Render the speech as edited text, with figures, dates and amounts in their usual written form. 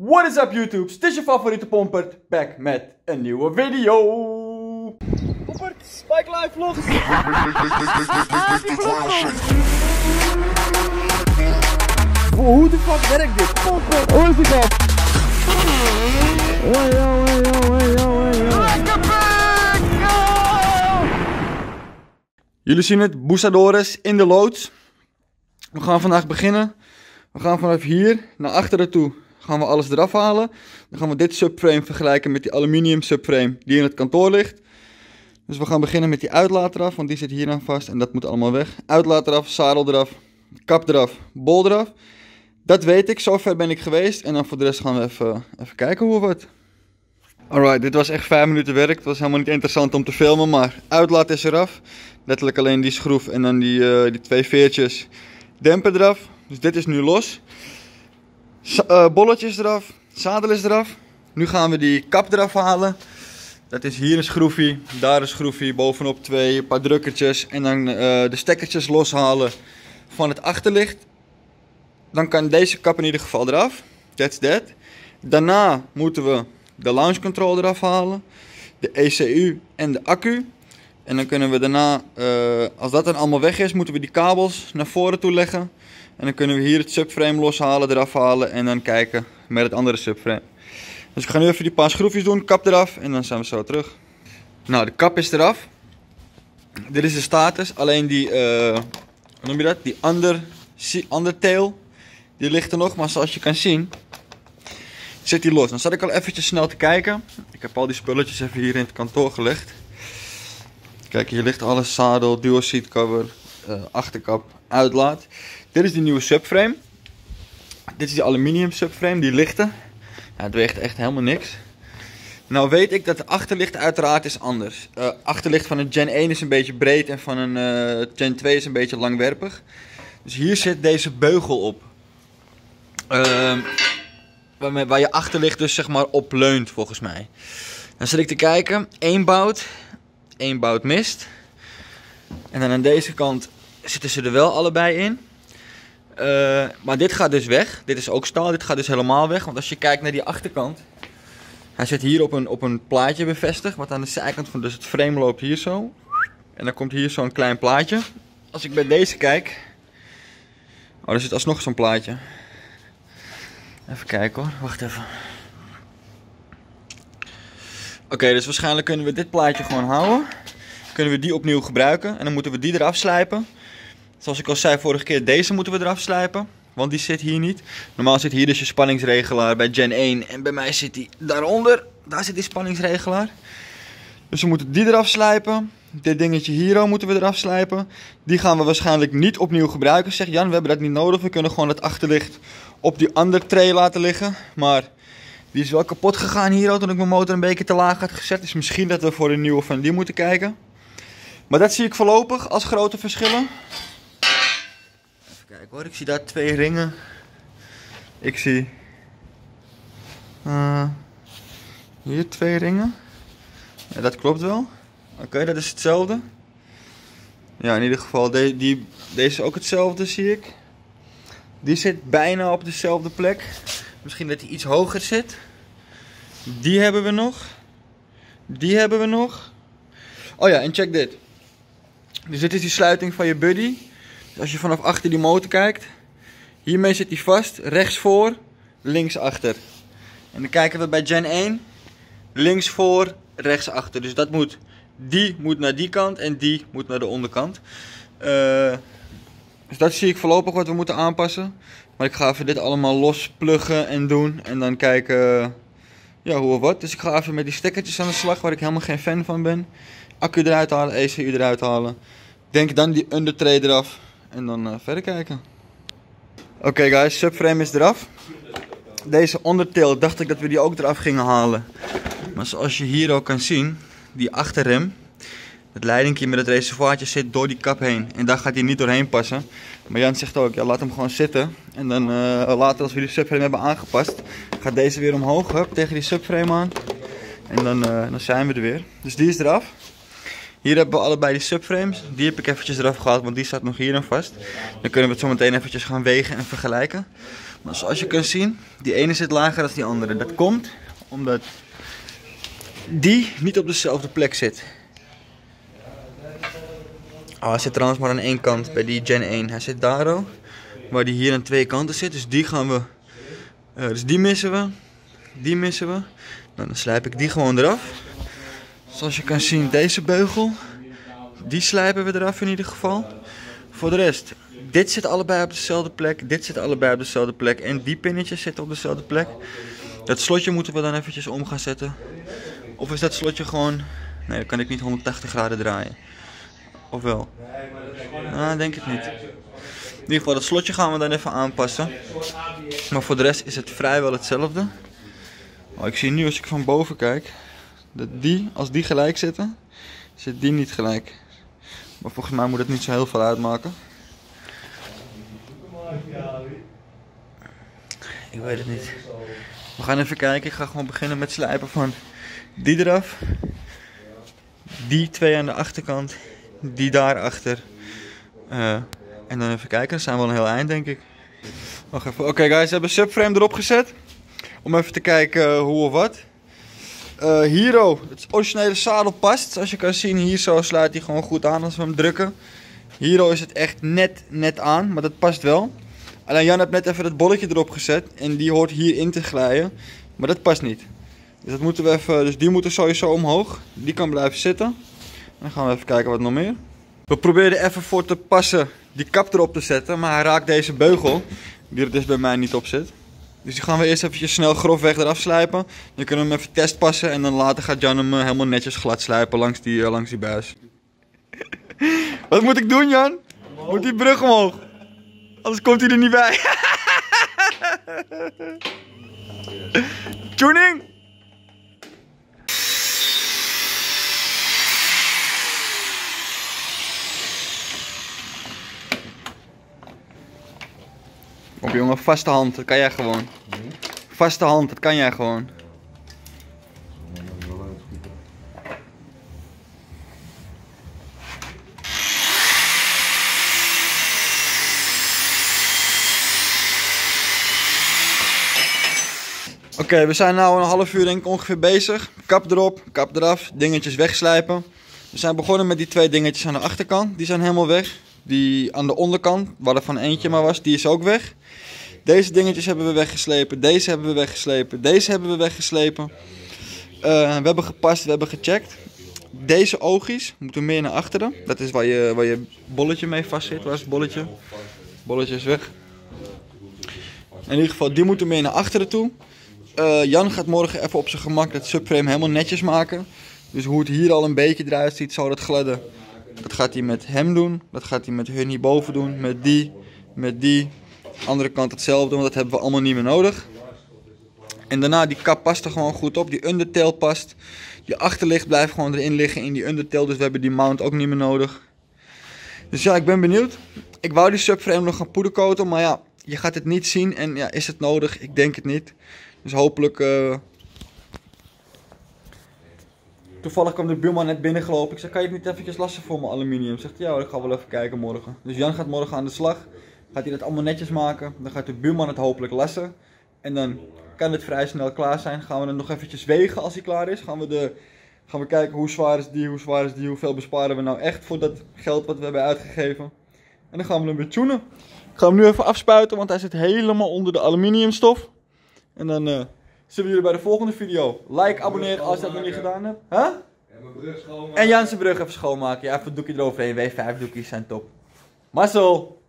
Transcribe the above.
What is up YouTube? Het is je favoriete Pompert, back met een nieuwe video. Pompert, Spike Live vlogs. Hoe de fuck werkt dit? Pompert, hoe is het op? Jullie zien het, Boesadores in de loods. We gaan vandaag beginnen. We gaan vanaf hier naar achteren toe. Gaan we alles eraf halen. Dan gaan we dit subframe vergelijken met die aluminium subframe die in het kantoor ligt. Dus we gaan beginnen met die uitlaat eraf, want die zit hier aan vast en dat moet allemaal weg. Uitlaat eraf, zadel eraf, kap eraf, bol eraf. Dat weet ik, zover ben ik geweest. En dan voor de rest gaan we even kijken hoe het wordt. Alright, dit was echt 5 minuten werk. Het was helemaal niet interessant om te filmen, maar uitlaat is eraf. Letterlijk alleen die schroef en dan die 2 veertjes demper eraf. Dus dit is nu los. Bolletjes eraf, zadel is eraf. Nu gaan we die kap eraf halen. Dat is hier een schroefje, daar een schroefje, bovenop 2, een paar drukkertjes. En dan de stekkertjes loshalen van het achterlicht. Dan kan deze kap in ieder geval eraf. That's that. Daarna moeten we de launch control eraf halen. De ECU en de accu. En dan kunnen we daarna, als dat dan allemaal weg is, moeten we die kabels naar voren toe leggen. En dan kunnen we hier het subframe loshalen, eraf halen en dan kijken met het andere subframe. Dus ik ga nu even die paar schroefjes doen, kap eraf en dan zijn we zo terug. Nou, de kap is eraf. Dit is de status, alleen die, hoe noem je dat? Die undertail, die ligt er nog, maar zoals je kan zien, zit die los. Dan zat ik al eventjes snel te kijken. Ik heb al die spulletjes even hier in het kantoor gelegd. Kijk, hier ligt alles, zadel, dual seat cover, achterkap, uitlaat. Dit is die nieuwe subframe. Dit is die aluminium subframe, die lichte. Ja, het weegt echt helemaal niks. Nou weet ik dat de achterlicht uiteraard is anders. Achterlicht van een Gen 1 is een beetje breed en van een Gen 2 is een beetje langwerpig. Dus hier zit deze beugel op. Waar je achterlicht dus zeg maar op leunt volgens mij. Dan zit ik te kijken, 1 bout mist. En dan aan deze kant zitten ze er wel allebei in. Maar dit gaat dus weg. Dit is ook staal. Dit gaat dus helemaal weg. Want als je kijkt naar die achterkant. Hij zit hier op een plaatje bevestigd. Wat aan de zijkant van dus het frame loopt hier zo. En dan komt hier zo'n klein plaatje. Als ik bij deze kijk. Oh, er zit alsnog zo'n plaatje. Even kijken hoor. Wacht even. Oké, dus waarschijnlijk kunnen we dit plaatje gewoon houden. Kunnen we die opnieuw gebruiken. En dan moeten we die eraf slijpen. Zoals ik al zei vorige keer, deze moeten we eraf slijpen. Want die zit hier niet. Normaal zit hier dus je spanningsregelaar bij Gen 1. En bij mij zit die daaronder. Daar zit die spanningsregelaar. Dus we moeten die eraf slijpen. Dit dingetje hier ook moeten we eraf slijpen. Die gaan we waarschijnlijk niet opnieuw gebruiken. Zegt Jan, we hebben dat niet nodig. We kunnen gewoon het achterlicht op die andere tray laten liggen. Maar die is wel kapot gegaan hier toen ik mijn motor een beetje te laag had gezet. Dus misschien dat we voor een nieuwe van die moeten kijken. Maar dat zie ik voorlopig als grote verschillen. Kijk hoor, ik zie daar 2 ringen. Ik zie hier 2 ringen. Ja, dat klopt wel. Oké, dat is hetzelfde. Ja, in ieder geval, deze is ook hetzelfde, zie ik. Die zit bijna op dezelfde plek. Misschien dat hij iets hoger zit. Die hebben we nog. Die hebben we nog. Oh ja, en check dit. Dus dit is die sluiting van je buddy. Dus als je vanaf achter die motor kijkt, hiermee zit hij vast, rechts voor, links achter. En dan kijken we bij Gen 1, links voor, rechts achter. Dus die moet naar die kant en die moet naar de onderkant. Dus dat zie ik voorlopig wat we moeten aanpassen. Maar ik ga even dit allemaal los pluggen en doen en dan kijken ja, hoe of wat. Dus ik ga even met die stekkertjes aan de slag waar ik helemaal geen fan van ben. Accu eruit halen, ECU eruit halen. Denk dan die undertray eraf. En dan verder kijken. Oké guys, subframe is eraf. Deze ondertail dacht ik dat we die ook eraf gingen halen. Maar zoals je hier ook kan zien, die achterrem, het leidingje met het reservoirtje zit door die kap heen. En daar gaat hij niet doorheen passen. Maar Jan zegt ook, ja, laat hem gewoon zitten. En dan later als we die subframe hebben aangepast, gaat deze weer omhoog, hup, tegen die subframe aan. En dan zijn we er weer. Dus die is eraf. Hier hebben we allebei die subframes. Die heb ik eventjes eraf gehaald, want die staat nog hier aan vast. Dan kunnen we het zo meteen eventjes gaan wegen en vergelijken. Maar zoals je kunt zien, die ene zit lager dan die andere. Dat komt omdat die niet op dezelfde plek zit. Oh, hij zit trouwens maar aan één kant bij die Gen 1. Hij zit daar al, waar die hier aan twee kanten zit. Dus die gaan we, dus die missen we. Die missen we. Nou, dan slijp ik die gewoon eraf. Zoals je kan zien, deze beugel. Die slijpen we eraf in ieder geval. Voor de rest, dit zit allebei op dezelfde plek. Dit zit allebei op dezelfde plek. En die pinnetjes zitten op dezelfde plek. Dat slotje moeten we dan eventjes om gaan zetten. Of is dat slotje gewoon... Nee, dan kan ik niet 180 graden draaien. Of wel? Nou, denk ik niet. In ieder geval, dat slotje gaan we dan even aanpassen. Maar voor de rest is het vrijwel hetzelfde. Oh, ik zie nu als ik van boven kijk, dat die, als die gelijk zitten, zit die niet gelijk. Maar volgens mij moet het niet zo heel veel uitmaken. Ik weet het niet. We gaan even kijken. Ik ga gewoon beginnen met slijpen van die eraf. Die twee aan de achterkant. Die daarachter. En dan even kijken. Dat zijn wel een heel eind, denk ik. Wacht even. Oké, guys, we hebben subframe erop gezet. Om even te kijken hoe of wat. Hero, het originele zadel past. Zoals je kan zien, hier zo sluit hij gewoon goed aan als we hem drukken. Hero is het echt net aan, maar dat past wel. Alleen Jan heeft net even het bolletje erop gezet en die hoort hierin te glijden. Maar dat past niet. Dus, dat moeten we even, dus die moeten sowieso omhoog. Die kan blijven zitten. En dan gaan we even kijken wat nog meer. We probeerden even voor te passen die kap erop te zetten, maar hij raakt deze beugel, die er dus bij mij niet op zit. Dus die gaan we eerst eventjes snel grofweg eraf slijpen. Dan kunnen we hem even testpassen en dan later gaat Jan hem helemaal netjes glad slijpen langs die buis. Wat moet ik doen, Jan? Moet die brug omhoog? Anders komt hij er niet bij. Tuning! Kom jongen, vaste hand, dat kan jij gewoon. Vaste hand, dat kan jij gewoon. Oké, we zijn nu een half uur denk ik ongeveer bezig. Kap erop, kap eraf, dingetjes wegslijpen. We zijn begonnen met die twee dingetjes aan de achterkant, die zijn helemaal weg. Die aan de onderkant, waar er van eentje maar was, die is ook weg. Deze dingetjes hebben we weggeslepen, deze hebben we weggeslepen, deze hebben we weggeslepen. We hebben gepast, we hebben gecheckt. Deze oogjes moeten meer naar achteren. Dat is waar je bolletje mee vast zit. Waar is het bolletje? Bolletje is weg. In ieder geval, die moeten meer naar achteren toe. Jan gaat morgen even op zijn gemak dat subframe helemaal netjes maken. Dus hoe het hier al een beetje eruit ziet, zo dat gladde. Dat gaat hij met hem doen. Dat gaat hij met hun hierboven doen. Met die. Andere kant hetzelfde, want dat hebben we allemaal niet meer nodig. En daarna, die kap past er gewoon goed op. Die undertail past. Die achterlicht blijft gewoon erin liggen in die undertail. Dus we hebben die mount ook niet meer nodig. Dus ja, ik ben benieuwd. Ik wou die subframe nog gaan poedercoaten. Maar ja, je gaat het niet zien. En ja, is het nodig? Ik denk het niet. Dus hopelijk... Toevallig kwam de buurman net binnengelopen. Ik zei, kan je het niet eventjes lassen voor mijn aluminium? Zegt hij, ja, ik ga wel even kijken morgen. Dus Jan gaat morgen aan de slag. Gaat hij dat allemaal netjes maken. Dan gaat de buurman het hopelijk lassen. En dan kan het vrij snel klaar zijn. Gaan we het nog eventjes wegen als hij klaar is. Gaan we kijken hoe zwaar is die, hoeveel besparen we nou echt voor dat geld wat we hebben uitgegeven. En dan gaan we hem weer tunen. Ik ga hem nu even afspuiten, want hij zit helemaal onder de aluminiumstof. En dan zien we jullie bij de volgende video. Like, abonneer als je dat nog niet gedaan hebt. Huh? Ja, mijn brug schoonmaken. En Jan zijn brug even schoonmaken. Ja, even een doekje eroverheen. W5 doekjes zijn top. Marcel!